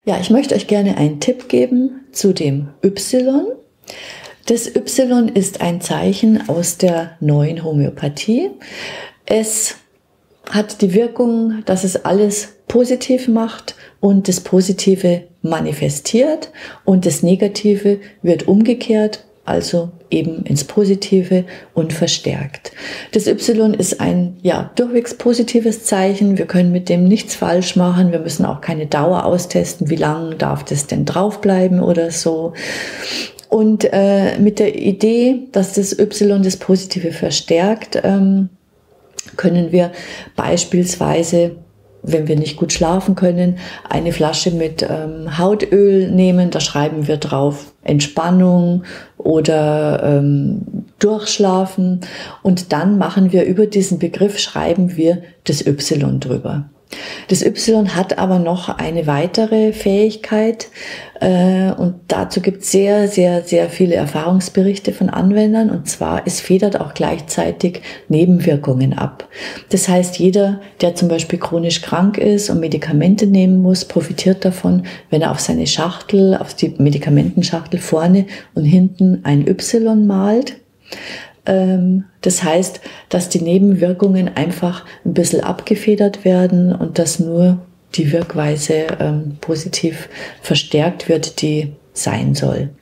Ja, ich möchte euch gerne einen Tipp geben zu dem Y. Das Y ist ein Zeichen aus der neuen Homöopathie. Es hat die Wirkung, dass es alles positiv macht und das Positive manifestiert und das Negative wird umgekehrt, also eben ins Positive und verstärkt. Das Y ist ein durchwegs positives Zeichen. Wir können mit dem nichts falsch machen. Wir müssen auch keine Dauer austesten, wie lange darf das denn draufbleiben oder so. Und mit der Idee, dass das Y das Positive verstärkt, können wir beispielsweise, wenn wir nicht gut schlafen können, eine Flasche mit Hautöl nehmen. Da schreiben wir drauf Entspannung oder Durchschlafen. Und dann machen wir über diesen Begriff, schreiben wir das Y drüber. Das Y hat aber noch eine weitere Fähigkeit und dazu gibt es sehr, sehr, sehr viele Erfahrungsberichte von Anwendern, und zwar, es federt auch gleichzeitig Nebenwirkungen ab. Das heißt, jeder, der zum Beispiel chronisch krank ist und Medikamente nehmen muss, profitiert davon, wenn er auf seine Schachtel, auf die Medikamentenschachtel vorne und hinten ein Y malt. Das heißt, dass die Nebenwirkungen einfach ein bisschen abgefedert werden und dass nur die Wirkweise positiv verstärkt wird, die sein soll.